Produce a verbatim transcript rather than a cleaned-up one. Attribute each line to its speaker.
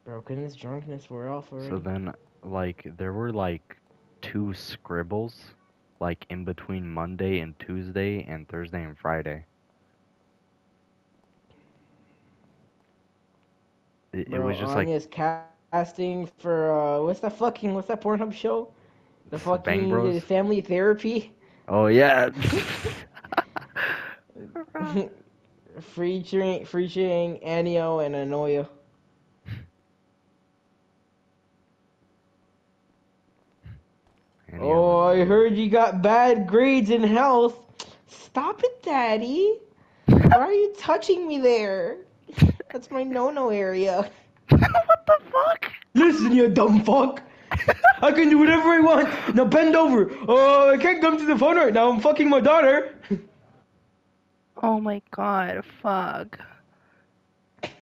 Speaker 1: Bro, couldn't this drunkenness wear off already?
Speaker 2: So then, like, there were like two scribbles, like in between Monday and Tuesday and Thursday and Friday. It, it
Speaker 1: Bro,
Speaker 2: was just like
Speaker 1: Anya's casting for, uh, what's that fucking, what's that Pornhub show? The
Speaker 2: Bang
Speaker 1: fucking the
Speaker 2: Bros.
Speaker 1: family therapy?
Speaker 2: Oh yeah.
Speaker 1: featuring, featuring Anio and Anoya.
Speaker 2: Any of
Speaker 1: Oh,
Speaker 2: them,
Speaker 1: I
Speaker 2: yeah.
Speaker 1: heard you got bad grades in health. Stop it, Daddy. Why are you touching me there? That's my no-no area.
Speaker 2: What the fuck?
Speaker 1: Listen, you dumb fuck. I can do whatever I want. Now bend over. Oh, I can't come to the phone right now. I'm fucking my daughter.
Speaker 2: Oh my god, fuck.